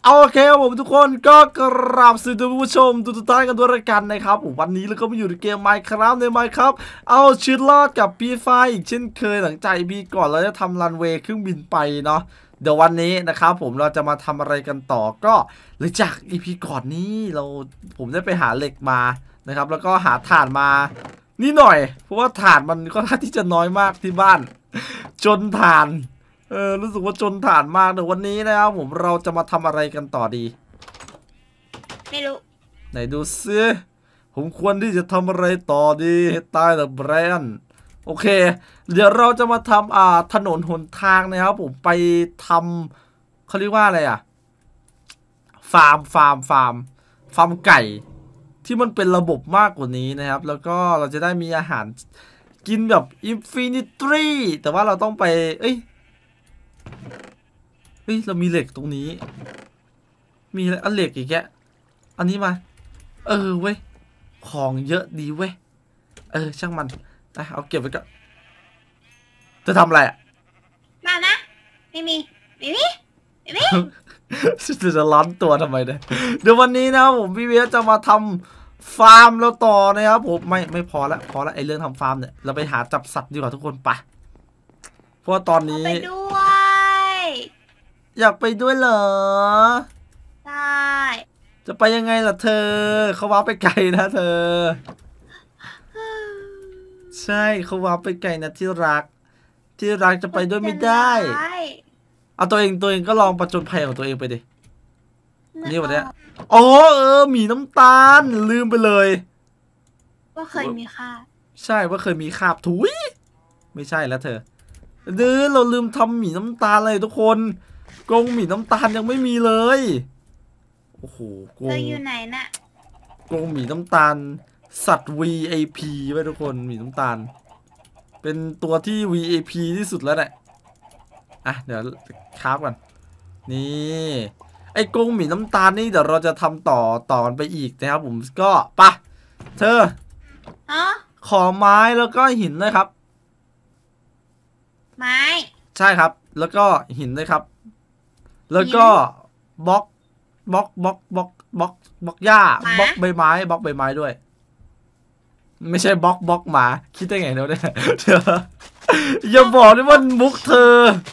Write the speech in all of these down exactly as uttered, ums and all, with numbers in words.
เอาโอเคครับผมทุกคนก็กราบสวัสดีผู้ชมทุกท่านกันด้วยกันนะครับผมวันนี้เราก็มาอยู่ในเกม Minecraft ใน Minecraft เอาชีวิตรอดกับพี่ฝ้ายอีกเช่นเคยหลังจากอีพีก่อนเราจะทำรันเวย์เครื่องบินไปเนาะเดี๋ยววันนี้นะครับผมเราจะมาทำอะไรกันต่อก็หลังจากอีพีก่อนนี้เราผมได้ไปหาเหล็กมานะครับแล้วก็หาถ่านมานี่หน่อยเพราะว่าถ่านมันก็ท่าที่จะน้อยมากที่บ้านจนถ่านเออรู้สึกว่าจนถ่านมากเดี๋ยววันนี้นะครับผมเราจะมาทำอะไรกันต่อดีไม่รู้ไหนดูซิผมควรที่จะทำอะไรต่อดีให้ตายแต่แบรนด์โอเคเดี๋ยวเราจะมาทำอ่าถนนหนทางนะครับผมไปทำเขาเรียกว่าอะไรอ่ะฟาร์มฟาร์มฟาร์มฟาร์มไก่ที่มันเป็นระบบมากกว่านี้นะครับแล้วก็เราจะได้มีอาหารกินแบบอินฟินิตี้แต่ว่าเราต้องไปเอ้ยเฮ้ยเรามีเหล็กตรงนี้มีอันเหล็กอีกแกอันนี้มาเออเว้ยของเยอะดีเว้ยเออช่างมันนะเอาเก็บไว้ก่อนจะทำอะไรอ่ะมานะไม่มีไม่มีไม่มีจะร้อนตัวทำไมเนี่ยเดี๋ยววันนี้นะครับผมพี่เวียจะมาทำฟาร์มเราต่อนะครับผมไม่ไม่พอละพอละไอเรื่องทำฟาร์มเนี่ยเราไปหาจับสัตว์ดีกว่าทุกคนไปเพราะว่าตอนนี้ไปด้วยอยากไปด้วยเหรอใช่จะไปยังไงล่ะเธอเขาว้าไปไกลนะเธอใช่เขาว้าไปไกลนะที่รักที่รักจะไปด้วยไม่ได้เอาตัวเองตัวเองก็ลองประจนภัยของตัวเองไปดินี่วันนี้อ๋อเออหมีน้ำตาลลืมไปเลยว่าเคยมีค่าใช่ว่าเคยมีคาบถุยไม่ใช่แล้วเธอเด้อเราลืมทำหมีน้ำตาลเลยทุกคนกรงหมีน้ำตาลยังไม่มีเลยโอ้โหกรงอยู่ไหนน่ะกรงหมีน้ำตาลสัตว์ วี ไอ พี ไว้ทุกคนหมีน้ำตาลเป็นตัวที่ วี ไอ พี ที่สุดแล้วแหละอ่ะเดี๋ยวคราฟกันนี่ไอ้กรงหมีน้ำตาลนี่เดี๋ยวเราจะทำต่อต่อกันไปอีกนะครับผมก็ปะเธอขอไม้แล้วก็หินนะครับไม้ใช่ครับแล้วก็หินเลยครับแล้วก็บล็อกบล็อกบล็อกบล็อกบล็อกบล็อกหญ้าบล็อกใบไม้บล็อกใบไม้ด้วยไม่ใช่บล็อกบล็อกหมาคิดได้ไงเนาะเนี่ยเธออย่าบอกนะว่ามุกเธ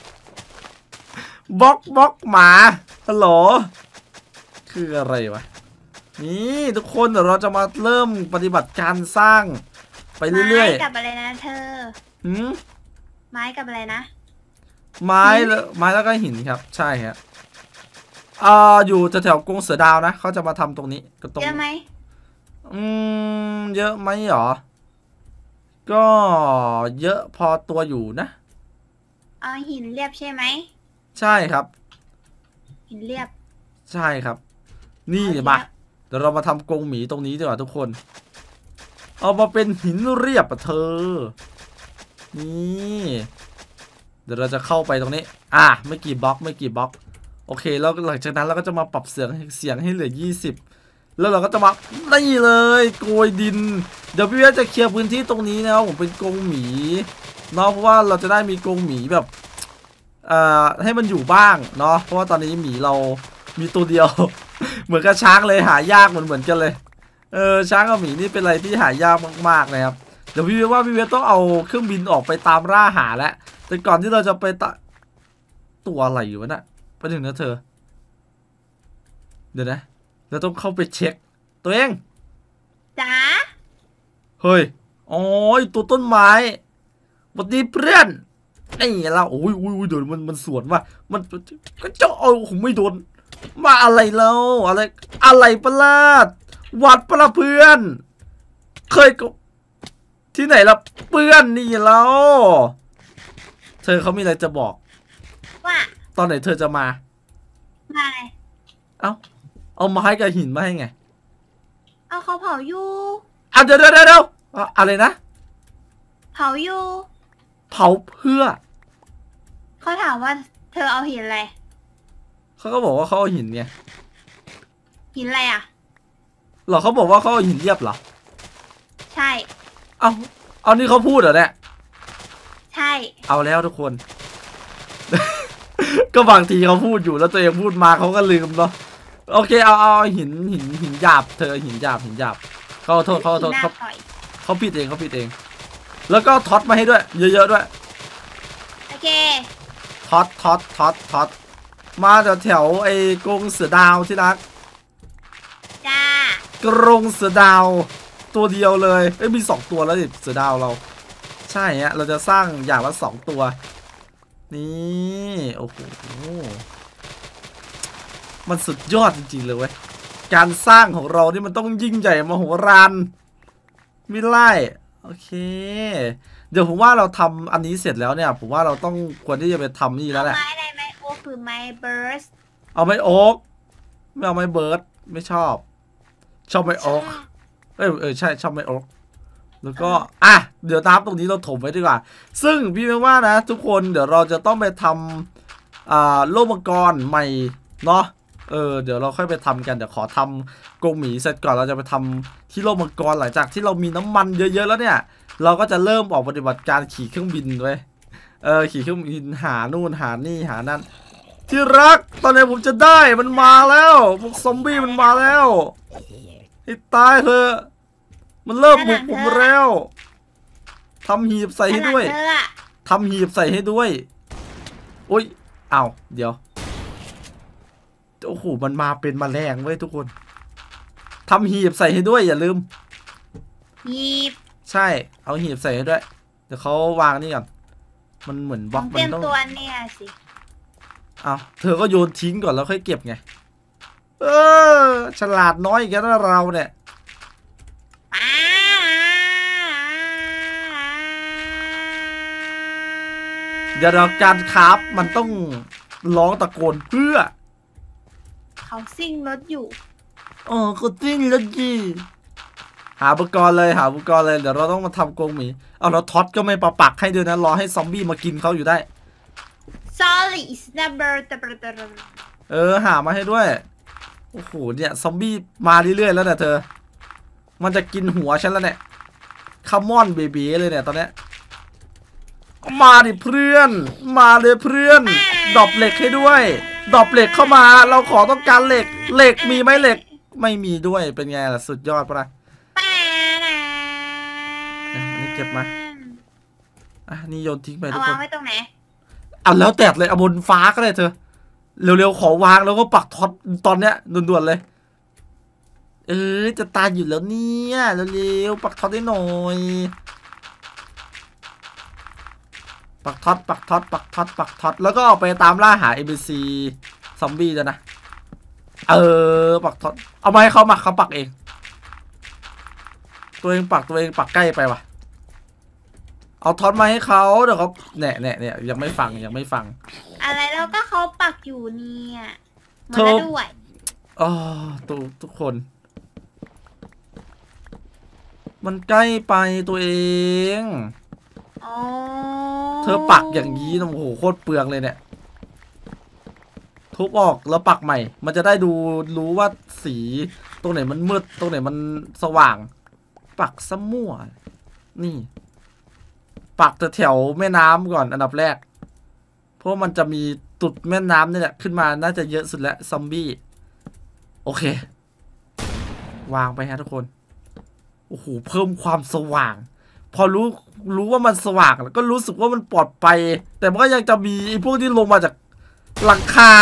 อบล็อกบล็อกหมาฮัลโหลคืออะไรวะนี่ทุกคนเดี๋ยวเราจะมาเริ่มปฏิบัติการสร้างไปเรื่อยๆไม้กับอะไรนะเธอหืมไม้กับอะไรนะไม้แล้วไม้แล้วก็หินครับใช่ครับอ่าอยู่แถวกรงเสือดาวนะเขาจะมาทำตรงนี้ก็ตรงเยอะไหมอืมเยอะไหมหรอก็เยอะพอตัวอยู่นะเอาหินเรียบใช่ไหมใช่ครับหินเรียบใช่ครับนี่มาเดี๋ยวเรามาทำกรงหมีตรงนี้ดีกว่าทุกคนเอามาเป็นหินเรียบอ่ะเธอนี่เดี๋ยวเราจะเข้าไปตรงนี้อ่ะไม่กี่บล็อกไม่กี่บล็อกโอเคแล้วหลังจากนั้นเราก็จะมาปรับเสียงเสียงให้เหลือยี่สิบแล้วเราก็จะมานี่เลยโกยดินเดี๋ยวพี่เวจะเคลียร์พื้นที่ตรงนี้นะครับผมเป็นกรงหมีเนาะเพราะว่าเราจะได้มีกรงหมีแบบเอ่อให้มันอยู่บ้างเนาะเพราะว่าตอนนี้หมีเรามีตัวเดียว เหมือนกับช้างเลยหายากเหมือนเหมือนกันเลยเออช้างกับหมีนี่เป็นอะไรที่หายากมากๆนะครับเดี๋ยวพี่เวว่าพี่เวต้องเอาเครื่องบินออกไปตามล่าหาแล้วแต่ก่อนที่เราจะไปตะตัวอะไรอยู่วะน่ะไปถึงนะเธอเดี๋ยวนะเราต้องเข้าไปเช็คตัวเองจ๋าเฮ้ยอ๋อตัวต้นไม้สวัสดีเพื่อนไอ้เราโอ้ยโอ้ยเดี๋ยวมันมันสวนว่ะมันก็เจ้าเอาผมไม่โดนมาอะไรแล้วอะไรอะไรประหลาดวัดประเพื่อนเคยก็ที่ไหนล่ะเพื่อนนี่แล้วเธอเขามีอะไรจะบอกว่าตอนไหนเธอจะมามาเอ้าเอาไม้กับหินมาให้ไงเอาเขาเผาอยู่อ่ะเดี๋ยวเดี๋ยวเดี๋ยวอะไรนะเผาอยู่เผาเพื่อเขาถามว่าเธอเอาหินอะไรเขาก็บอกว่าเขาเอาหินไงหินอะไรอ่ะหรอเขาบอกว่าเขาเอาหินเรียบเหรอใช่เอาเอานี่เขาพูดเหรอเนี่ยใช่เอาแล้วทุกคนก็บางทีเขาพูดอยู่แล้วตัวเองพูดมาเขาก็ลืมเนาะโอเคเอาเอาหินหินหินหยาบเธอหินหยาบหินหยาบเขาโทษเขาโทษเขาเขาผิดเองเขาผิดเองแล้วก็ท็อตมาให้ด้วยเยอะๆด้วยโอเคท็อตท็อตท็อตท็อตมาแถวแถวไอ้กรงเสือดาวที่รักจ้ากรงเสือดาวตัวเดียวเลยเอ้ยมีสองตัวแล้วดิเสือดาวเราใช่ฮะเราจะสร้างอย่างละสองตัวนี่โอ้โหมันสุดยอดจริงๆเลยเว้ยการสร้างของเรานี่มันต้องยิ่งใหญ่มโหฬารไม่ไล่โอเคเดี๋ยวผมว่าเราทำอันนี้เสร็จแล้วเนี่ยผมว่าเราต้องควรที่จะไปทำนี่แล้วแหละไม้อะไรไม้โอ้คือไม้เบิร์สเอาไม้โอ๊กไม่เอาไม้เบิร์ดไม่ชอบชอบไม้โอ๊กเออเออใช่ชอบไม้โอ๊กแล้วก็อ่ะเดี๋ยวน้ำตรงนี้เราถมไว้ดีกว่าซึ่งพี่ไม่ว่านะทุกคนเดี๋ยวเราจะต้องไปทำอ่าโลกมังกรใหม่เนาะเออเดี๋ยวเราค่อยไปทำกันเดี๋ยวขอทำกรงหมีเสร็จก่อนเราจะไปทำที่โลกมังกรหลังจากที่เรามีน้ำมันเยอะๆแล้วเนี่ยเราก็จะเริ่มออกปฏิบัติการขี่เครื่องบินด้วยเออขี่เครื่องบินหานู่นหานี่หานั่นที่รักตอนนี้ผมจะได้มันมาแล้วพวกซอมบี้มันมาแล้วให้ตายเถอะมันเริ่มบุกผมแล้วทำหีบใส่ให้ด้วยทำหีบใส่ให้ด้วยโอ้ยอ้าวเดี๋ยวโอ้โหมันมาเป็นแมลงเว้ยทุกคนทำหีบใส่ให้ด้วยอย่าลืมหีบใช่เอาหีบใส่ให้ด้วยเดี๋ยวเขาวางนี่ก่อนมันเหมือนบล็อกเตมัรียนมต้องตัวเนี่ยสิอ้าวเธอก็โยนทิ้งก่อนแล้วค่อยเก็บไงเออฉลาดน้อยอีกแล้วนะเราเนี่ยเดี๋ยวเราการคราฟมันต้องร้องตะโกนเพื่อเขาซิ่งรถอยู่อ๋อก็จริงแล้วจีหาอุปกรณ์เลยหาอุปกรณ์เลยเดี๋ยวเราต้องมาทำกรงหมีเอาแล้วท็อตก็ไม่ปะปักให้ด้วยนะรอให้ซอมบี้มากินเขาอยู่ได้ sorry is number เออหามาให้ด้วยโอ้โหเนี่ยซอมบี้มาเรื่อยๆแล้วเนี่ยเธอมันจะกินหัวฉันแล้วเนี่ยคัมมอนเบบีเลยเนี่ยตอนเนี้ยมาดิเพื่อนมาเลยเพื่อนดรอปเหล็กให้ด้วยดรอปเหล็กเข้ามาเราขอต้องการเหล็กเหล็กมีไหมเหล็กไม่มีด้วยเป็นไงล่ะสุดยอดปะนะนี่เก็บมาอ่ะนี่โยนทิ้งไปทุกคนเอาวางไว้ตรงไหนเอาแล้วแต่เลยเอาบนฟ้าก็ได้เธอเร็วๆขอวางแล้วก็ปักท็อตตอนเนี้ยด่วนๆเลยเออจะตายอยู่แล้วเนี่ยเร็วๆปักท็อตได้หน่อยปักท็อตปักท็อตปักท็อตปักท็อตแล้วก็ออกไปตามล่าหา เอ็ม บี ซี ซอมบี้จ้ะนะเออปักท็อตเอามาให้เขามาเขาปักเองตัวเองปักตัวเองปักใกล้ไปว่ะเอาท็อตมาให้เขาเดี๋ยวเขาแหน่แหน่เนี่ยยังไม่ฟังยังไม่ฟังอะไรแล้วก็เขาปักอยู่เนี่ยมาด้วยอ๋อทุกทุกคนมันใกล้ไปตัวเองเธอปักอย่างนี้นะโอ้โหโคตรเปลืองเลยเนี่ยทุบออกแล้วปักใหม่มันจะได้ดูรู้ว่าสีตรงไหนมันมืดตรงไหนมันสว่างปักซะมั่วนี่ปักแถวแม่น้ำก่อนอันดับแรกเพราะมันจะมีตุดแม่น้ำนี่แหละขึ้นมาน่าจะเยอะสุดแล้วซอมบี้โอเควางไปฮะทุกคนโอ้โหเพิ่มความสว่างพอรู้รู้ว่ามันสว่างแล้วก็รู้สึกว่ามันปลอดภัยแต่มันก็ยังจะมีไอ้พวกที่ลงมาจากหลังคา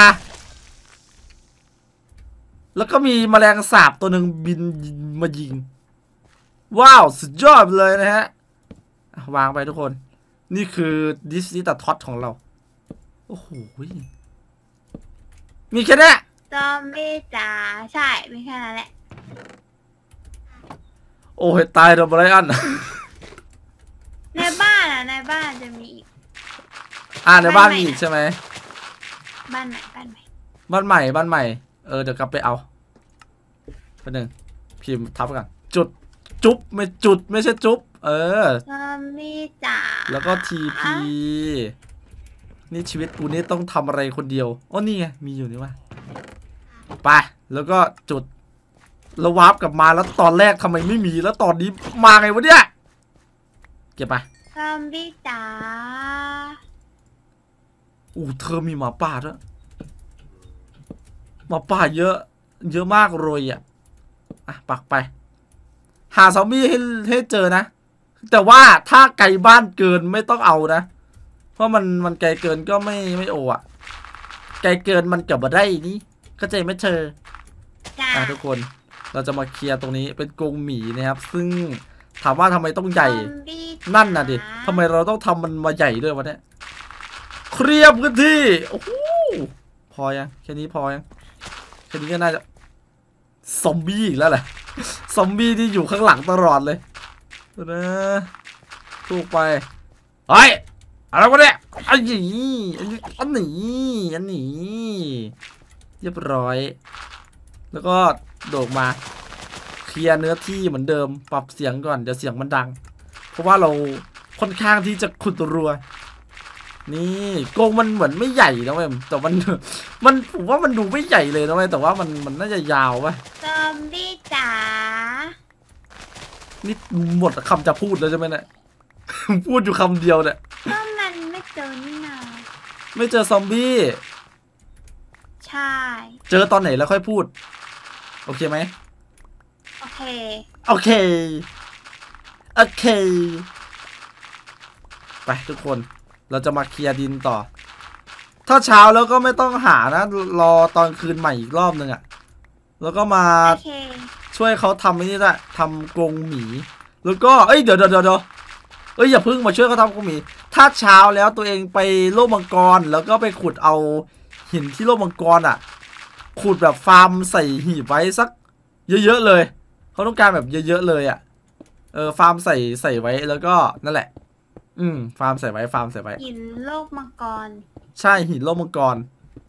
แล้วก็มีแมลงสาบตัวหนึ่งบินมายิงว้าวสุดยอดเลยนะฮะวางไปทุกคนนี่คือดิสนีย์ตัดท็อตของเราโอ้โหมีแค่นี้จอมบี้จ๋าใช่มีแค่นั้นแหละโอ้ยตายโดนไบรอันในบ้านอ่ะในบ้านจะมีอีกอ่าในบ้านมีอีกใช่ไหมบ้านไหนบ้านใหม่บ้านใหม่บ้านใหม่เออเดี๋ยวกลับไปเอาแป๊บนึงพิมพ์ทับกันจุดจุ๊บไม่จุดไม่ใช่จุ๊บเออจอมบี้จ๋าแล้วก็ทีพีนี่ชีวิตกูนี่ต้องทำอะไรคนเดียวอ๋อนี่ไงมีอยู่นี่ว่าไปแล้วก็จุดแล้ววาร์ปกลับมาแล้วตอนแรกทำไมไม่มีแล้วตอนนี้มาไงวะเนี่ยเก็บไปซอมบี้จ๋าอู้เธอมีหมาป่าด้วยหมาป่าเยอะ เยอะมากเลยอ่ะอ่ะปักไป หาซอมบี้ให้ให้เจอนะแต่ว่าถ้าไกลบ้านเกินไม่ต้องเอานะเพราะมันมันไกลเกินก็ไม่ไม่โออ่ะไกลเกินมันเกือบมาได้นี่เข้าใจไหมเธอจ้าอ่ะทุกคนเราจะมาเคลียร์ตรงนี้เป็นกรงหมีนะครับ ซึ่งถามว่าทำไมต้องใหญ่ซอมบี้นั่นน่ะดิทำไมเราต้องทำมันมาใหญ่ด้วยวะเนี่ยเคลียร์พื้นที่โอ้โหพอยังแค่นี้พอยังแค่นี้ก็น่าจะซอมบี้อีกแล้วแหละซอมบี้ที่อยู่ข้างหลังตลอดเลยนะถูกไปเฮ้ยอะไรวะเนี่ยอันนี้อันนี้อันนี้อันนี้เรียบร้อย แล้วก็โดดมาเคลียร์เนื้อที่เหมือนเดิมปรับเสียงก่อนเดี๋ยวเสียงมันดัง เพราะว่าเราค่อนข้างที่จะขุดรัวนี่กรงมันเหมือนไม่ใหญ่นะเว้ยแต่มันมันผมว่ามันดูไม่ใหญ่เลยนะเว้ยแต่ว่ามันมันน่าจะยาวป่ะซอมบี้จ๋านี่หมดคำจะพูดแล้วใช่ไหมเนี่ย พูดอยู่คำเดียวเนี่ยก็มันไม่เจอนี่นาไม่เจอซอมบี้ใช่เจอตอนไหนแล้วค่อยพูดโอเคไหมโอเคโอเคโอเคไปทุกคนเราจะมาเคลียร์ดินต่อ ถ้าเช้าแล้วก็ไม่ต้องหานะรอตอนคืนใหม่อีกรอบนึงอะแล้วก็มาโอเคช่วยเขาทำไอ้นี่แหละทำกรงหมี แล้วก็เอ้ยเดี๋ยวเดี๋ยวเดี๋ยวเอ้ยอย่าเพิ่งมาช่วยเขาทำกรงหมี ถ้าเช้าแล้วตัวเองไปโลกมังกรแล้วก็ไปขุดเอาหินที่โลกมังกรอ่ะขุดแบบฟาร์มใส่หีบไว้สักเยอะๆเลยเขาต้องการแบบเยอะๆเลยอ่ะเออฟาร์มใส่ใส่ไว้แล้วก็นั่นแหละ อืมฟาร์มใส่ไว้ฟาร์มใส่ไว้หินโลกมังกรใช่หินโลกมังกร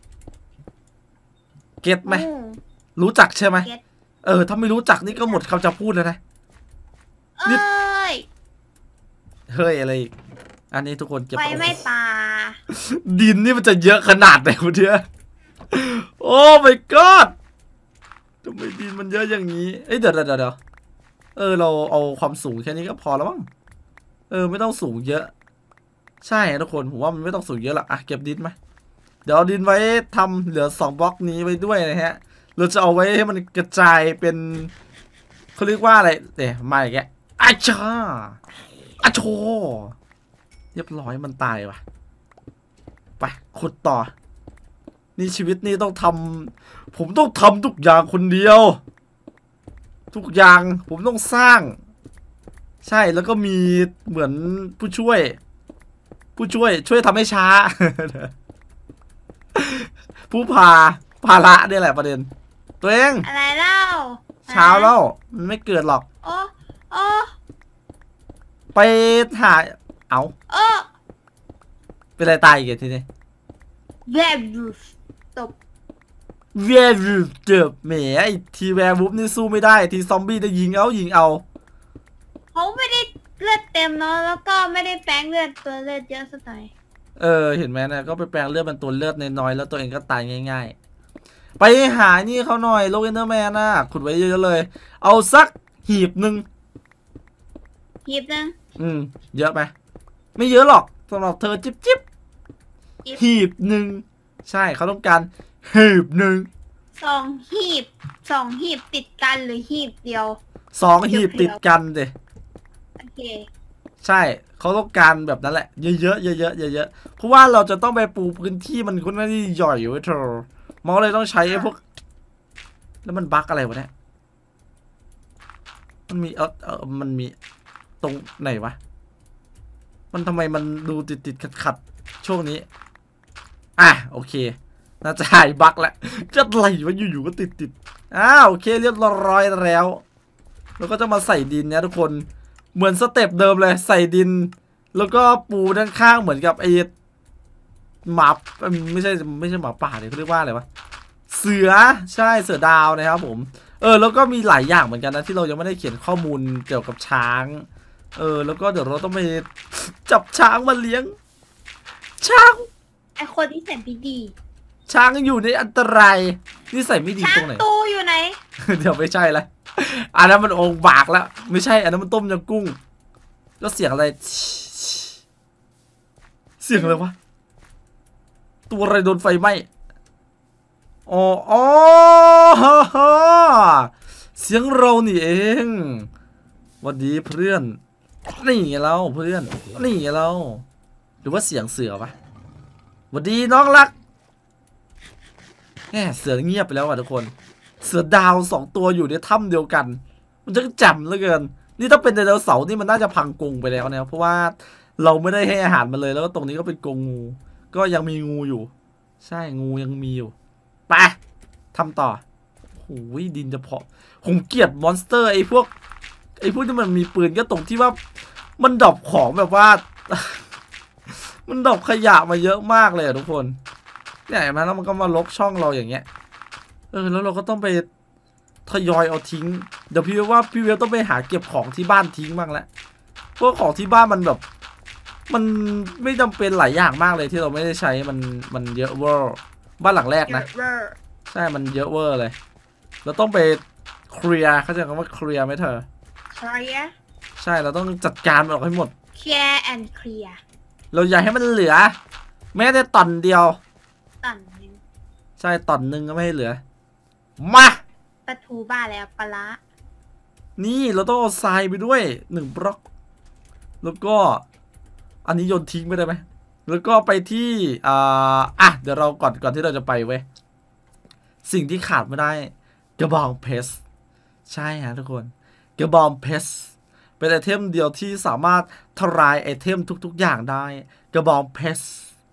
เก็ตไหมอืมรู้จักใช่ไหมเก็ตเออถ้าไม่รู้จักนี่ก็หมดคำจะพูดแล้วนะเอ้ยเฮ้ยอะไรอีกอันนี้ทุกคนเก็บไฟไหม่ป่าดินนี่มันจะเยอะขนาดไหนวะเนี่ยโอ้ my god ทำไมดินมันเยอะอย่างนี้เอ้ยเดี๋ยวเดี๋ยวเดี๋ยวเออเราเอาความสูงแค่นี้ก็พอแล้วมั้งเออไม่ต้องสูงเยอะ ใช่ทุกคนผมว่ามันไม่ต้องสูงเยอะหรอกอ่ะเก็บดินไหมเดี๋ยวเอาดินไว้ทำเหลือสองบล็อกนี้ไว้ด้วยนะฮะเราจะเอาไว้ให้มันกระจายเป็นเขาเรียกว่าอะไรเดี๋ยวมาอีกแกอาชาอาโชเรียบร้อยมันตายว่ะไปขุดต่อนี่ชีวิตนี่ต้องทำผมต้องทำทุกอย่างคนเดียว ทุกอย่างผมต้องสร้าง ใช่แล้วก็มีเหมือนผู้ช่วย ผู้ช่วยช่วยทำให้ช้า ผู้พาภาระเนี่ยแหละประเด็น ตัวเองอะไรเล่าเช้าแล้วมันไม่เกิดหรอกโอ้โอ้ไปหาเอาโอ้เป็นอะไรตายอีกทีนี้แวร์วูฟตบแวร์วูฟเจ็บแหมไอทีแวร์วูฟนี่สู้ไม่ได้ทีซอมบี้จะยิงเอายิงเอาเขาไม่ได้เลือดเต็มเนาะแล้วก็ไม่ได้แปลงเลือดตัวเลือดเยอะสักหน่อยเออเห็นไหมนะก็ไปแปลงเลือดเป็นตัวเลือดน้อยๆแล้วตัวเองก็ตายง่ายๆ ไปหานี่เขาหน่อยโลกเอนเดอร์แมนน่ะขุดไว้เยอะๆเลย เอาสักหีบหนึ่งหีบหนึงอืมเยอะไหมไม่เยอะหรอกสำหรับเธอจิ๊บจิ๊บหีบหนึ่งใช่เขาต้องการหีบหนึ่งสองหีบสองหีบติดกันหรือหีบเดียวสองหีบติดกันเดโอเคใช่เขาต้องการแบบนั้นแหละเยอะๆเยอะๆเยอะๆเพราะว่าเราจะต้องไปปูพื้นที่มันค่อนข้างที่ใหญ่อยู่ไว้เธอมองเลยต้องใช้ไอ้พวกแล้วมันบั๊กอะไรวะเนี่ยมันมีเออเออมันมีตรงไหนวะมันทำไมมันดูติดติดขัดขัดๆช่วงนี้อ่ะโอเคน่าจะหายบั๊กแล้วจะไหลวะอยู่ๆก็ติดติดอ่าโอเคเรียบร้อยแล้วแล้วก็จะมาใส่ดินเนี่ยทุกคนเหมือนสเต็ปเดิมเลยใส่ดินแล้วก็ปูด้านข้างเหมือนกับไอ้หมาไม่ใช่ไม่ใช่หมาป่าเนี่ยเขาเรียกว่าอะไรวะเสือใช่เสือดาวนะครับผมเออแล้วก็มีหลายอย่างเหมือนกันนะที่เรายังไม่ได้เขียนข้อมูลเกี่ยวกับช้างเออแล้วก็เดี๋ยวเราต้องไปจับช้างมาเลี้ยงช้างไอคนที่เสร็จพิธีช้างอยู่ในอันตรายนี่ใส่ไม่ดีช้าตรง งไหนตูอยู่ไหนเดี๋ยวไม่ใช่ละอันนั้นมันองค์บากแล้วไม่ใช่อันนั้นมันต้มยำกุ้งแล้วเสียงอะไรเสียงอะไรวะตัวอะไรโดนไฟไหม้อ๋ออ๋อฮ่าฮ่าเสียงเรานี่เองสวัสดีเพื่อนนี่เราเพื่อนนี่เราหรือว่าเสียงเสือปะสวัสดีน้องรักแหมเสือเงียบไปแล้วอ่ะทุกคนเสือดาวสองตัวอยู่ในถ้ำเดียวกันมันจะแจ่มเหลือเกินนี่ถ้าเป็นไดโนเสาร์นี่มันน่าจะพังกรงไปแล้วเนี่ยเพราะว่าเราไม่ได้ให้อาหารมันเลยแล้วก็ตรงนี้ก็เป็นกรงงูก็ยังมีงูอยู่ใช่งูยังมีอยู่ไปทำต่อโอ้ยดินจะเพาะผมเกลียดมอนสเตอร์ไอ้พวกไอ้พวกที่มันมีปืนก็ตรงที่ว่ามันดรอปของแบบว่า มันดรอปขยะมาเยอะมากเลยอะทุกคนเนี่ยเห็นไหมแล้วมันก็มาลกช่องเราอย่างเงี้ยเออแล้วเราก็ต้องไปทยอยเอาทิ้งเดี๋ยวพี่ว่าพี่เวลต้องไปหาเก็บของที่บ้านทิ้งบ้างแล้วพวกของที่บ้านมันแบบมันไม่จำเป็นหลายอย่างมากเลยที่เราไม่ได้ใช้มันมันเยอะเวอร์บ้านหลังแรกนะใช่มันเยอะเวอร์เลยเราต้องไปเคลียร์เข้าใจคำว่าเคลียร์ไหมเธอ clear ใช่เราต้องจัดการมันออกให้หมด clear and clear เราอย่าให้มันเหลือแม้แต่ตอนเดียวต่อนหนึงใช่ตอนหนึ่งก็ไม่ให้เหลือมาปลาทูบ้าแล้วปลาละนี่เราต้องเอาทรายไปด้วยหนึ่งบล็อกแล้วก็อันนี้โยนทิ้งไปได้ไหมแล้วก็ไปที่อ่าอ่ะเดี๋ยวเราก่อนก่อนที่เราจะไปเว้ยสิ่งที่ขาดไม่ได้กระบองเพชรใช่ฮะทุกคนกระบองเพชรเป็นไอเทมเดียวที่สามารถทลายไอเทมทุกๆอย่างได้กระบองเพชร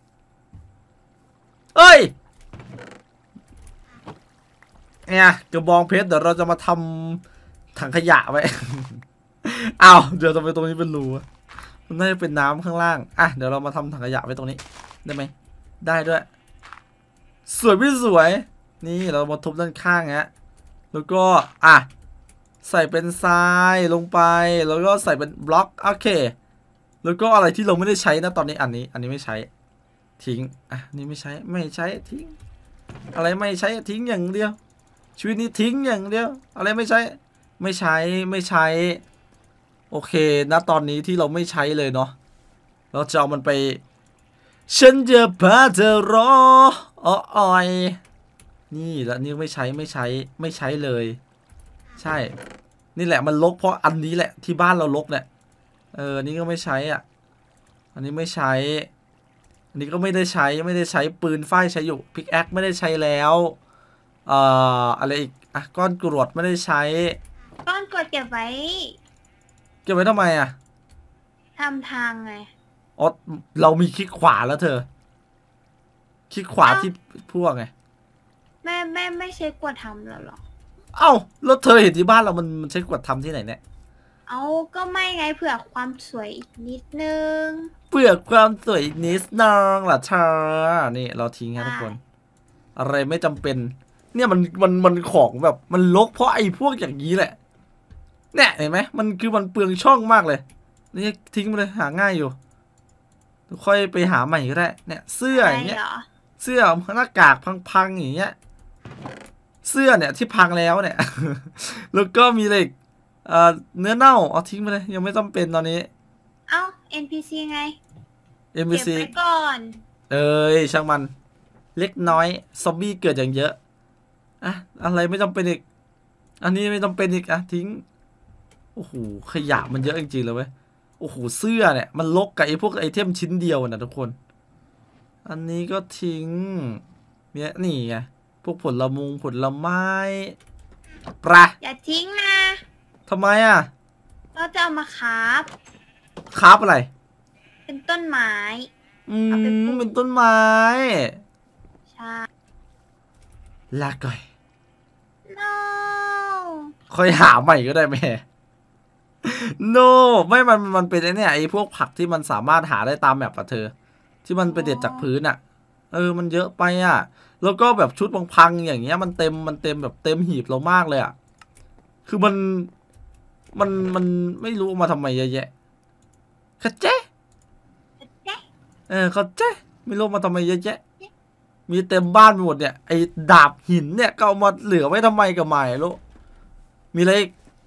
เอ้ยเนี่ยกระบองเพชรเดี๋ยวเราจะมาทำถังขยะไว้ อ้าวเดี๋ยวทำไมตรงนี้เป็นรูมันน่าจะเป็นน้ำข้างล่างอ่ะเดี๋ยวเรามาทำถังขยะไว้ตรงนี้ได้ไหมได้ด้วยสวยไม่สวยนี่เรามาทุบด้านข้างฮะแล้วก็อ่ะใส่เป็นทรายลงไปแล้วก็ใส่เป็นบล็อกโอเคแล้วก็อะไรที่เราไม่ได้ใช้นะตอนนี้อันนี้อันนี้ไม่ใช้ทิ้งอ่ะนี่ไม่ใช้ไม่ใช้ทิ้งอะไรไม่ใช้ทิ้งอย่างเดียวชีวิตนี้ทิ้งอย่างเดียวอะไรไม่ใช้ไม่ใช้ไม่ใช้โอเคณตอนนี้ที่เราไม่ใช้เลยเนาะเราจะเอามันไปฉันจะพาเธอรออ้อยนี่แล้วนี่ไม่ใช้ไม่ใช้ไม่ใช้เลยใช่นี่แหละมันลกเพราะอันนี้แหละที่บ้านเราลกเนี่ยเออนี่ก็ไม่ใช้อ่ะอันนี้ไม่ใช้อันนี้ก็ไม่ได้ใช้ไม่ได้ใช้ปืนฝ้ายใช้อยู่พิกแอคไม่ได้ใช้แล้วเอ่ออะไรอีกอ่ะก้อนกรวดไม่ได้ใช้ก้อนกดเก็บไว้เก็บไว้ทำไมอ่ะทำทางไงอ๋อเรามีคลิกขวาแล้วเธอคลิกขวาที่พวกไงแม่แม่ไม่ใช่กดทำแล้วหรอเอ้าแล้วเธอเห็นที่บ้านเรามันมันใช้กวดทำที่ไหนเนี่ยเอาก็ไม่ไงเผื่อความสวยอีกนิดนึงเพื่อความสวยนิดนึงล่ะเธอนี่เราทิ้งครับทุกคน อะไรไม่จำเป็น เนี่ยมันมันมันของแบบมันลกเพราะไอ้พวกอย่างนี้แหละเนี่ยเห็นไหมมันคือมันเปลืองช่องมากเลยนี่ทิ้งไปเลยหาง่ายอยู่ค่อยไปหาใหม่ก็ได้เนี่ยเสื้ออย่างเงี้ยเสื้อหน้ากากพังๆอย่างเงี้ยเสื้อเนี่ยที่พังแล้วเนี่ย แล้วก็มีเหล็กเอ่อเนื้อเน่าเอาทิ้งไปเลยยังไม่จำเป็นตอนนี้เอ้า เอ็น พี ซี ไงเอ็ม บี ซีเก็บไว้ก่อนเอ้ยช่างมันเล็กน้อยซอมบี้เกิดอย่างเยอะอะอะไรไม่จำเป็นอีกอันนี้ไม่จำเป็นอีกอะทิ้งโอ้โหขยะมันเยอะจริงๆเลยเว้ยโอ้โหเสื้อเนี่ยมันลกกับไอ้พวกไอเทมชิ้นเดียวนะทุกคนอันนี้ก็ทิ้งเนี่ยนี่ไงพวกผลมุงผลไม้ปลาอย่าทิ้งนะทำไมอ่ะเราจะเอามาคราฟคราบอะไรเป็นต้นไม้อืมเอาไปปลูกเป็นต้นไม้ใช่ลาก่อย no ค่อยหาใหม่ก็ได้แม่ no ไม่มันมันเป็นไอ้เนี่ยไอ้พวกผักที่มันสามารถหาได้ตามแมปอะเธอ ที่มันไปเด็ดจากพื้นอะเออมันเยอะไปอะแล้วก็แบบชุดพังๆอย่างเงี้ยมันเต็มมันเต็มแบบเต็มหีบเรามากเลยอะคือมันมันมันไม่รู้มาทำไมเยอะแยะเข้าใจเออเข้าใจไม่รู้มาทำไมเยอะแยะมีเต็มบ้านไปหมดเนี่ยไอ้ดาบหินเนี่ยก็เอามาเหลือไว้ทำไมกับใหม่ลูกมีอะไรอีก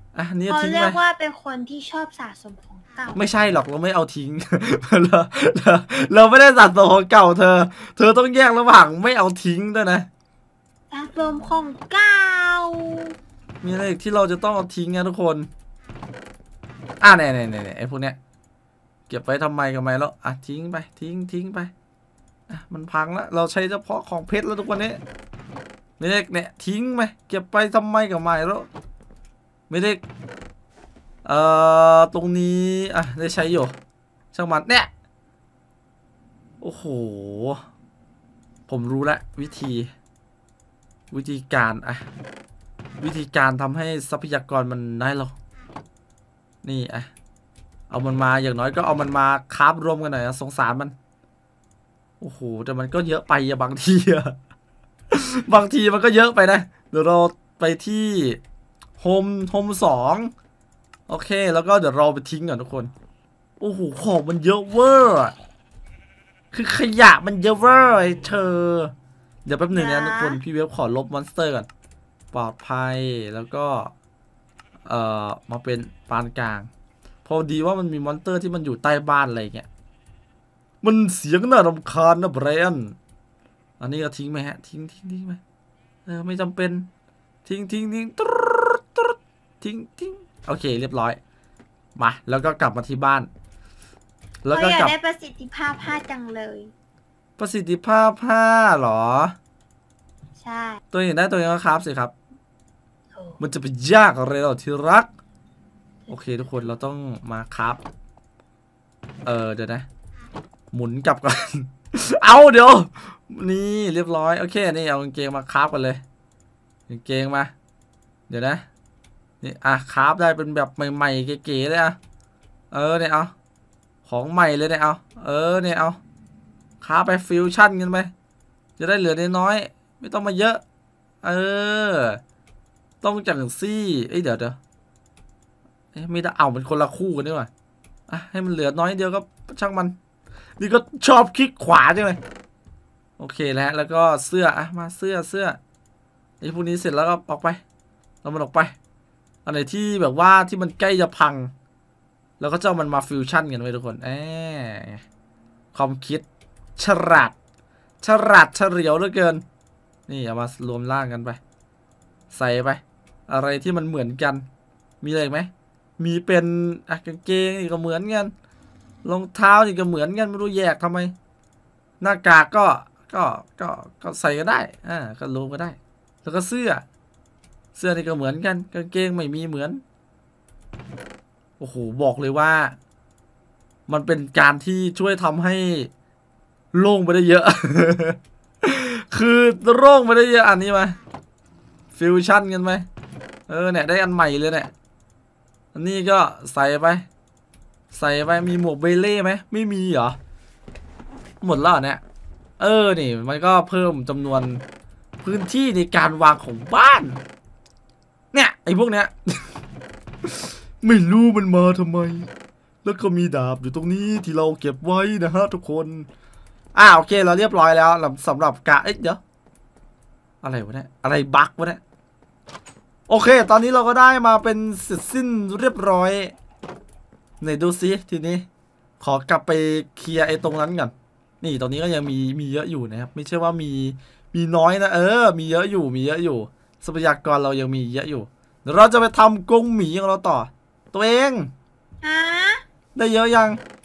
อ่ะนี่เขาทิ้งเรีไปยกว่าเป็นคนที่ชอบสะสมของเก่าไม่ใช่หรอกเราไม่เอาทิ้ง เราเราเราไม่ได้สะสมของเก่าเธอ เธอต้องแยกระหว่างไม่เอาทิ้งด้วยนะสะสมของเก่ามีอะไรอีกที่เราจะต้องเอาทิ้งนะทุกคน อ่ะเนี่ยเนี่ยเนี่ยไอ้พวกเนี้ยเก็บไว้ทำไมกันไหมแล้วอ่ะทิ้งไปทิ้งทิ้งไปอ่ะมันพังแล้วเราใช้เฉพาะของเพชรแล้วทุกวันนี้ไม่ได้เนี่ยทิ้งไปเก็บไปทำไมกับไม่แล้วไม่ได้เอ่อตรงนี้อ่ะได้ใช้อยู่ช่างมันเนี่ยโอ้โหผมรู้แล้ววิธีวิธีการอ่ะวิธีการทำให้ทรัพยากรมันได้หรอนี่อ่ะเอามันมาอย่างน้อยก็เอามันมาคาบรวมกันหน่อยนะสงสารมันโอ้โหแต่มันก็เยอะไปอะบางทีอะ บางทีมันก็เยอะไปนะเดี๋ยวเราไปที่โฮมโฮมสองโอเคแล้วก็เดี๋ยวเราไปทิ้งก่อนทุกคนโอ้โหของมันเยอะเวอร์คือขยะมันเยอะเวอร์ไอ้เธอเดี๋ยวแป๊บหนึ่งนะทุกคนพี่เวฟขอลบมอนสเตอร์ก่อนปลอดภัยแล้วก็เอ่อมาเป็นปานกลางพอดีว่ามันมีมอนสเตอร์ที่มันอยู่ใต้บ้านอะไรเงี้ยมันเสียงน่ารำคาญนะแบรนอันนี้ก็ทิ้งไหมฮะทิ้งทิ้งทิ้งไหมเออไม่จำเป็นทิ้งทิ้งทิ้งตุ๊ดตุ๊ดทิ้งทิ้งโอเคเรียบร้อยมาแล้วก็กลับมาที่บ้านแล้วเขาก็อยากกลับได้ประสิทธิภาพห้าจังเลยประสิทธิภาพห้าหรอใช่ตัวเองได้ตัวเองก็ครับสิครับโอ้มันจะไปยากอะไรหรอที่รักโอเคทุกคนเราต้องมาครับเออเดี๋ยวนะหมุนกลับก่อน เอาเดี๋ยวนี่เรียบร้อยโอเคนี่เอากางเกงมาคราฟกันเลยกางเกงมาเดี๋ยวนะนี่อ่ะคราฟได้เป็นแบบใหม่ๆเก๋ๆเลยอ่ะเออเนี่ยเอาของใหม่เลยเนี่ยเอาเออเนี่ยเอาคราฟไปฟิวชั่นกันไปจะได้เหลือน้อยๆไม่ต้องมาเยอะเออต้องจังซี่เอ้ยเดี๋ยวเดี๋ยวเอ๊ะไม่ได้เอาเป็นคนละคู่กันด้วยว่ะอ่ะให้มันเหลือน้อยเดียวก็ช่างมันนี่ก็ชอบคลิกขวาใช่ไหมโอเคแล้วแล้วก็เสื้ออ่ะมาเสื้อเสื้อไอ้พวกนี้เสร็จแล้วก็ออกไปเรามันออกไปอันไหนที่แบบว่าที่มันใกล้จะพังแล้วก็จะเอามันมาฟิวชั่นกันไว้ทุกคนแอบความคิดฉลาดฉลาดเฉลียวเหลือเกินนี่เอามารวมร่างกันไปใส่ไปอะไรที่มันเหมือนกันมีอะไรไหมมีเป็นอ่ะกางเกงนี่ก็เหมือนกันรองเท้านี่ก็เหมือนกันไม่รู้แยกทำไมหน้ากากก็ก็ก็ก็ใส่ก็ได้อ่าก็รวมก็ได้แล้วก็เสื้อเสื้อนี่ก็เหมือนกันกางเกงไม่มีเหมือนโอ้โหบอกเลยว่ามันเป็นการที่ช่วยทำให้โล่งไปได้เยอะ คือโล่งไปได้เยอะอันนี้มาฟิวชั่นกันไหมเออเนี่ยได้อันใหม่เลยเนี่ยอันนี้ก็ใส่ไปใส่ไปมีหมวกเบเล่ไหมไม่มีเหรอหมดแล้วเนี่ยเออนี่มันก็เพิ่มจำนวนพื้นที่ในการวางของบ้านเนี่ยไอ้พวกเนี้ย ไม่รู้มันมาทำไมแล้วก็มีดาบอยู่ตรงนี้ที่เราเก็บไว้นะฮะทุกคนอ่าโอเคเราเรียบร้อยแล้วสำหรับกะเอ๊ะเดี๋ยวอะไรวะเนี่ยอะไรบั๊กวะเนี่ยโอเคตอนนี้เราก็ได้มาเป็นเสร็จสิ้นเรียบร้อยไหนดูซิทีนี้ขอกลับไปเคลียร์ไอ้ตรงนั้นก่อนนี่ตรงนี้ก็ยังมีมีเยอะอยู่นะครับไม่ใช่ว่ามีมีน้อยนะเออมีเยอะอยู่มีเยอะอยู่ทรัพยากรเรายังมีเยอะอยู่เดี๋ยวเราจะไปทำกรงหมีของเราต่อตัวเองฮะได้เยอะยัง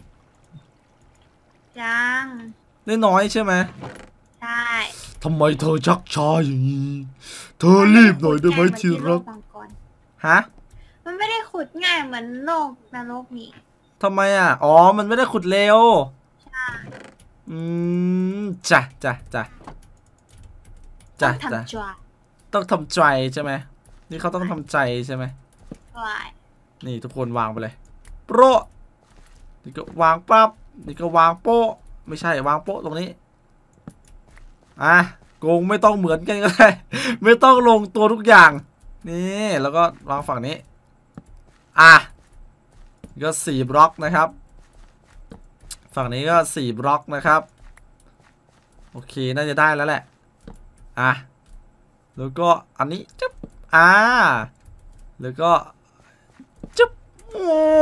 ยังได้น้อยใช่ไหมใช่ทำไมเธอชักช้าอย่างนี้เธอรีบหน่อยได้ไหมที่รักฮะมันไม่ได้ขุดง่ายเหมือนโลกนรกนี่ทำไมอ่ะอ๋อมันไม่ได้ขุดเร็วใช่อืมจ้ะจ้ะจ้ะจ้ะต้องจ้ะทำจวดต้องทำใจใช่ไหมนี่เขาต้องทำใจใช่ไหมใช่นี่ทุกคนวางไปเลยโป๊ะนี่ก็วางปั๊บนี่ก็วางโป๊ะไม่ใช่วางโป๊ะตรงนี้อ่ะโกงไม่ต้องเหมือนกันก็ได้ ไม่ต้องลงตัวทุกอย่างนี่แล้วก็วางฝั่งนี้อ่ะก็สี่บล็อกนะครับฝั่งนี้ก็สี่บล็อกนะครับโอเคน่าจะได้แล้วแหละอ่ะแล้วก็อันนี้จึ๊บอ่าแล้วก็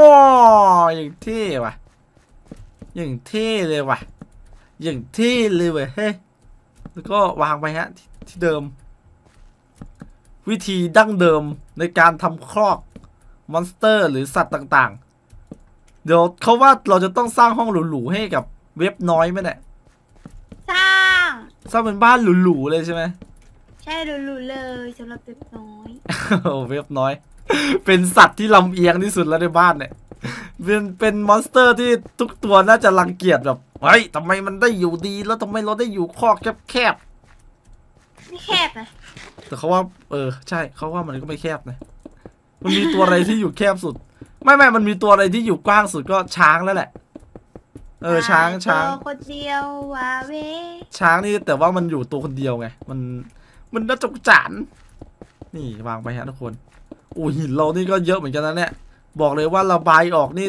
ว้าวอย่างเท่ว่ะอย่างเท่เลยว่ะอย่างเท่เลยเว้ยเฮ้ยแล้วก็วางไปฮะทที่เดิมวิธีดั้งเดิมในการทำครอกมอนสเตอร์หรือสัตว์ต่างๆเดี๋ยวเขาว่าเราจะต้องสร้างห้องหรูๆให้กับเว็บน้อยไหมเนี่ยสร้างสร้างเป็นบ้านหรูๆเลยใช่ไหมใช่รู้ๆเลยสำหรับเด็กน้อยโอ้เว็บน้อย เป็นสัตว์ที่ลำเอียงที่สุดแล้วในบ้านเนี่ยเป็นเป็นมอนสเตอร์ที่ทุกตัวน่าจะรังเกียจแบบเฮ้ยทำไมมันได้อยู่ดีแล้วทำไมเราได้อยู่คอกแคบไม่แคบนะๆแต่เขาว่าเออใช่เขาว่ามันก็ไม่แคบนะมันมีตัวอะไรที่อยู่แคบสุด ไม่ไม่มันมีตัวอะไรที่อยู่กว้างสุดก็ช้างแล้วแหละเออช้างช้างตัวคนเดียววาเวช้างนี่แต่ว่ามันอยู่ตัวคนเดียวไงมันมันน่าจกจานนี่วางไปฮะทุกคนโอ้หินเรานี่ก็เยอะเหมือนกันนะเนี่ยบอกเลยว่าระบายออกนี่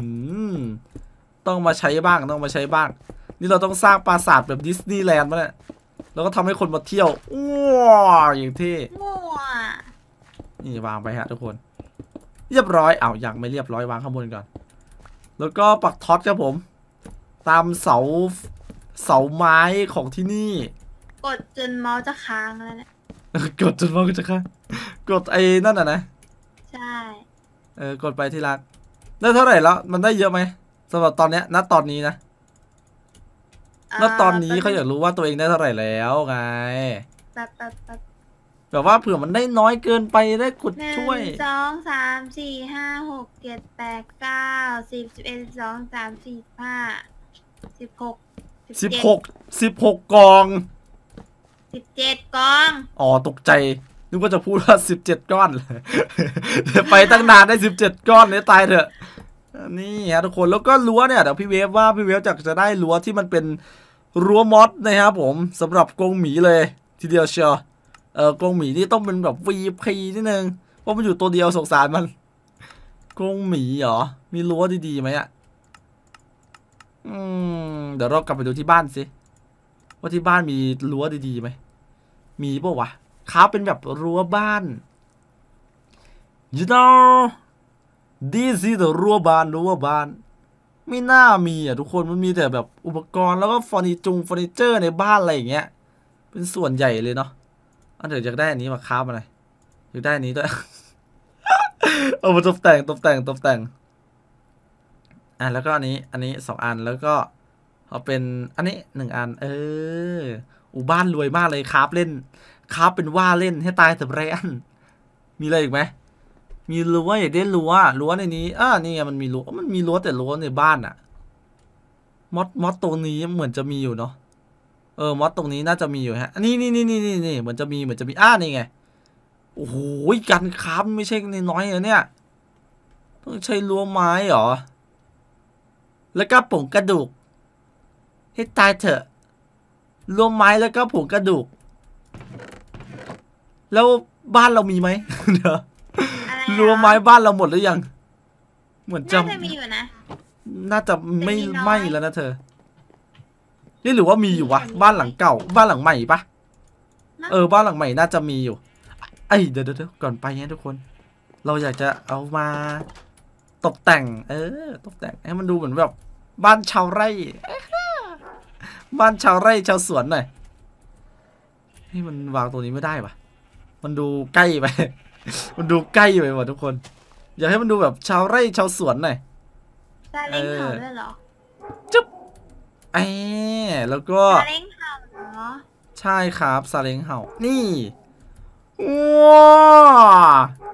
ต้องมาใช้บ้างต้องมาใช้บ้างนี่เราต้องสร้างปราสาทแบบดิสนีย์แลนด์มาเนี่ยแล้วก็ทำให้คนมาเที่ยวว้าวอย่างเท่มั่วนี่วางไปฮะทุกคนเรียบร้อยอ้าวยังไม่เรียบร้อยวางข้างบนก่อนแล้วก็ปักท็อตครับผมตามเสาเสาไม้ของที่นี่กดจนเมาส์จะค้างแล้วเนี่ยกดจนว่าก็จะค่ะกดไอ้นั่นอ่ะนะใช่เออกดไปที่รักได้เท่าไหร่แล้วมันได้เยอะไหมสำหรับตอนเนี้ยณตอนนี้นะณตอนนี้เขาอยากรู้ว่าตัวเองได้เท่าไหร่แล้วไงแป๊บแป๊บแป๊บแบบว่าเผื่อมันได้น้อยเกินไปได้กดหนึ่งช่วยสองสามสี่ห้าหกเจ็ดแปดเก้าสิบสิบเอ็ดสิบสองสามสี่ห้าสิบหกสิบหกสิบหกกองสิบเจ็ดกองอ๋อตกใจนึกว่าจะพูดว่าสิบเจ็ดก้อนเลยไปตั้งนานได้สิบเจ็ดก้อนเนี่ยตายเถอะนี่ฮะทุกคนแล้วก็รั้วเนี่ยเดี๋ยวพี่เวฟว่าพี่เวฟจะจะได้รั้วที่มันเป็นรั้วมอสนะครับผมสำหรับกรงหมีเลยทีเดียวเชียวเออกรงหมีนี่ต้องเป็นแบบ วี พี นิดนึงเพราะมันอยู่ตัวเดียวสงสารมันกรงหมีเหรอมีรั้วดีๆไหมอ่ะอืมเดี๋ยวเรากลับไปดูที่บ้านสิว่าที่บ้านมีรั้วดีๆไหมมีป่าวะค้าเป็นแบบรั้วบ้าน you know this is the รั้วบ้านรั้วบ้านไม่น่ามีอ่ะทุกคนมันมีแต่แบบอุปกรณ์แล้วก็เฟอร์นิจุงเฟอร์นิเจอร์ในบ้านอะไรอย่างเงี้ยเป็นส่วนใหญ่เลยเนาะอันเดี๋ยวอยากได้อันนี้มาค้ามาหน่อยอยากได้อันนี้ด้วย เอามาตกแต่งตกแต่งตกแต่งอ่ะแล้วก็อันนี้อันนี้สองอันแล้วก็เอาเป็นอันนี้หนึ่งอันเอออูบ้านรวยมากเลยครับเล่นครับเป็นว่าเล่นให้ตายแต่แรนมีอะไรอีกไหมมีรั้วอยากได้รั้วรั้วในนี้อ่านี่ไงมันมีรั้วมันมีรั้วแต่รั้วในบ้านอะมอดมอดตรงนี้เหมือนจะมีอยู่เนาะเออมอดตรงนี้น่าจะมีอยู่ฮะนี่นี่นี่นี่นี่นี่เหมือนจะมีเหมือนจะมีอ่านี่ไงโอ้โหกันครับไม่ใช่น้อยๆเนี่ยต้องใช้รั้วไม้เหรอแล้วก็ผงกระดูกให้ตายเถอะรั้วไม้แล้วก็ผงกระดูกแล้วบ้านเรามีไหม เดี๋ยวอะไรรั้วไม้บ้านเราหมดหรือยังเหมือนจะน่าจะมีอยู่นะน่าจะไม่แต่มีน้อยไหม้แล้วนะเธอนี่หรือว่ามีอยู่วะบ้านหลังเก่าบ้านหลังใหม่ปะเออบ้านหลังใหม่น่าจะมีอยู่ไอ้เดี๋ยวเดี๋ยวก่อนไปเนี่ยทุกคน เราอยากจะเอามาตกแต่ง เออ ตกแต่งให้มันดูเหมือนแบบบ้านชาวไร่ บ้านชาวไร่ชาวสวนหน่อยนี่มันวางตัวนี้ไม่ได้ปะมันดูใกล้ไป มันดูใกล้ไปหมดทุกคน อยากให้มันดูแบบชาวไร่ชาวสวนหน่อยซาเล้งเห่าด้วยเหรอจุ๊บไอ้แล้วก็ซาเล้งเห่าเหรอใช่ครับซาเล้งเห่านี่ว้า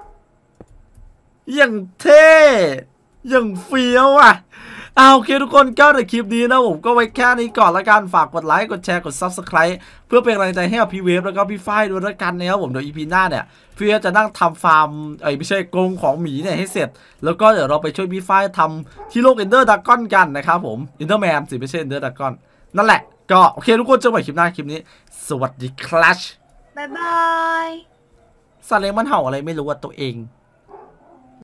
อย่างเท่อย่างเฟี้ยวอ่ะเอาโอเคทุกคนก็ในคลิปนี้นะผมก็ไว้แค่นี้ก่อนละกันฝากกดไลค์กดแชร์กด ซับสไครบ์ เพื่อเป็นกำลังใจให้กับพี่เวฟแล้วก็พี่ฝ้ายด้วยละกันนะครับผมเดี๋ยวอีพีหน้าเนี่ยพี่เวฟจะนั่งทำฟาร์มไอ้ไม่ใช่กรงของหมีเนี่ยให้เสร็จแล้วก็เดี๋ยวเราไปช่วยพี่ฝ้ายทำที่โลกเอนเดอร์ดากอนกันนะครับผมเอนเดอร์แมนสิไม่ใช่เอนเดอร์ดากอนนั่นแหละก็โอเคทุกคนเจอกันใหม่คลิปหน้าคลิปนี้สวัสดีครับบ๊ายบายซาเล้งมันเห่าอะไรไม่รู้ว่าตัวเอง